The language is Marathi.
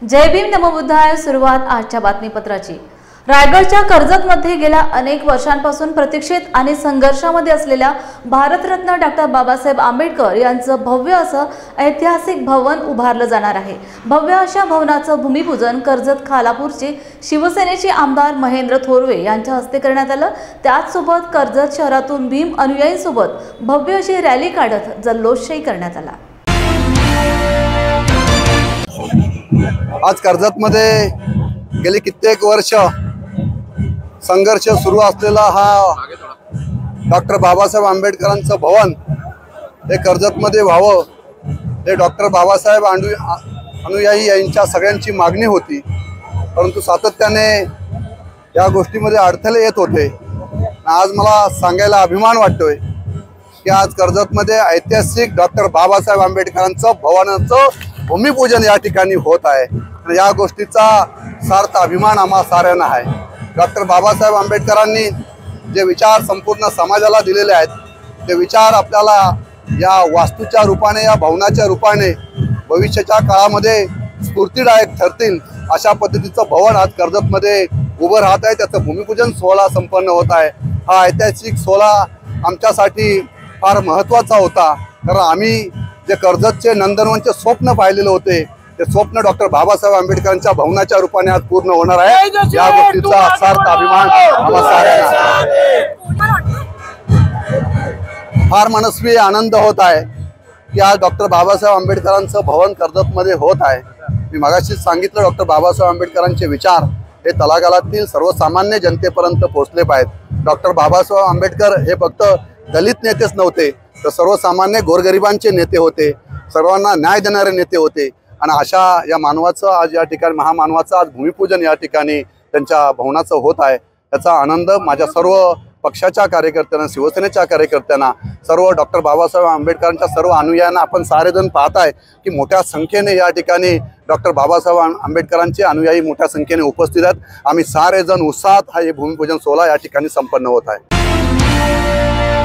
जय भीम नमो बुद्धाय। सुरुवात आजच्या बातमीपत्राची। रायगडच्या कर्जतमध्ये गेल्या अनेक वर्षांपासून प्रतीक्षित आणि संघर्षामध्ये असलेल्या भारतरत्न डॉक्टर बाबासाहेब आंबेडकर यांचं भव्य असं ऐतिहासिक भवन उभारलं जाणार आहे। भव्य अशा भवनाचं भूमिपूजन कर्जत खालापूरचे शिवसेनेचे आमदार महेंद्र थोरवे यांच्या हस्ते करण्यात आलं। त्याचसोबत कर्जत शहरातून भीम अनुयायींसोबत भव्य अशी रॅली काढत जल्लोषही करण्यात आला। आज कर्जतमध्ये गेली कित्येक वर्ष संघर्ष सुरू असलेला हा डॉक्टर बाबासाहेब आंबेडकरांचं भवन हे कर्जतमध्ये व्हावं, हे डॉक्टर बाबासाहेब अनुयायी यांच्या सगळ्यांची मागणी होती। परंतु सातत्याने या गोष्टीमध्ये अडथळे येत होते। आज मला सांगायला अभिमान वाटतोय की आज कर्जतमध्ये ऐतिहासिक डॉक्टर बाबासाहेब आंबेडकरांचं भवनाचं भूमिपूजन या ठिकाणी होत आहे। आणि या गोष्टीचा सार्थ अभिमान आम्हा साऱ्यांना आहे। डॉक्टर बाबासाहेब आंबेडकरांनी जे विचार संपूर्ण समाजाला दिलेले आहेत, ते विचार आपल्याला या वास्तूच्या रूपाने, या भवनाच्या रूपाने भविष्याच्या काळामध्ये स्फूर्तिदायक ठरतील अशा पद्धतीचं भवन आज कर्जतमध्ये उभं राहत आहे। त्याचं भूमिपूजन सोहळा संपन्न होत आहे। हा ऐतिहासिक सोहळा आमच्यासाठी फार महत्त्वाचा होता, कारण आम्ही जे कर्जतचे नंदनवनचे स्वप्न पाहिलेले होते, ते स्वप्न डॉक्टर बाबासाहेब आंबेडकरांच्या भवनाच्या रूपाने आज पूर्ण होणार आहे। या गोष्टीचा सार्थ अभिमान आम्हा साऱ्यांना फार मनस्वी आनंद होत आहे की आज डॉक्टर बाबासाहेब आंबेडकरांचं भवन कर्जतमध्ये होत आहे। मी मगाशीच सांगितलं, डॉक्टर बाबासाहेब आंबेडकरांचे विचार हे तळागाळातील सर्वसामान्य जनतेपर्यंत पोहोचले पाहिजेत। डॉक्टर बाबासाहेब आंबेडकर हे फक्त दलित नेतेच नव्हते, तर सर्वसामान्य गोरगरिबांचे नेते होते, सर्वांना न्याय देणारे नेते होते। आणि अशा या मानवाचं आज या ठिकाणी, महामानवाचं आज भूमिपूजन या ठिकाणी त्यांच्या भवनाचं होत आहे। याचा आनंद माझ्या सर्व पक्षाच्या कार्यकर्त्यांना, शिवसेनेच्या कार्यकर्त्यांना, सर्व डॉक्टर बाबासाहेब आंबेडकरांच्या सर्व अनुयायांना आपण सारेजण पाहताय की मोठ्या संख्येने या ठिकाणी डॉक्टर बाबासाहेब आंबेडकरांचे अनुयायी मोठ्या संख्येने उपस्थित आहेत। आम्ही सारेजण उत्साहात हा हे भूमिपूजन सोहळा या ठिकाणी संपन्न होत आहे।